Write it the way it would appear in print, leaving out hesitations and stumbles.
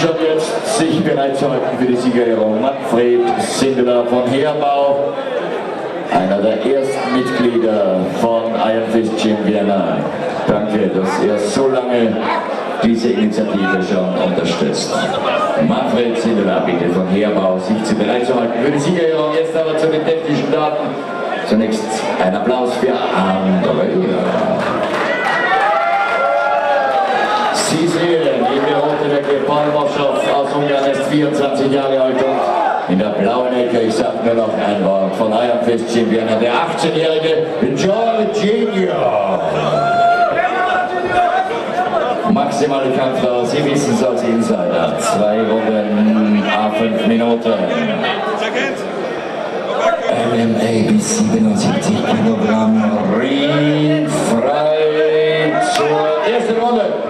schon jetzt sich bereitzuhalten für die Siegerehrung. Manfred Sindeler von Heerbau, einer der ersten Mitglieder von Iron Fist Gym Vienna. Danke, dass er so lange diese Initiative schon unterstützt. Manfred Sindeler, bitte von Heerbau, sich zu bereitzuhalten für die Siegerehrung. Jetzt aber zu den technischen Daten. Zunächst ein Applaus für Andrea. Sie sehen, in der roten Ecke Paul Moschow aus Ungarn, ist 24 Jahre alt und in der blauen Ecke, ich sage nur noch ein Wort, von Iron Fist Gym Vienna, der 18-jährige Jorginho. Maximale Kampfdauer, Sie wissen es als Insider, 2 Runden à 5 Minuten. MMA bis 77 Kilogramm, ringfrei zur ersten Runde.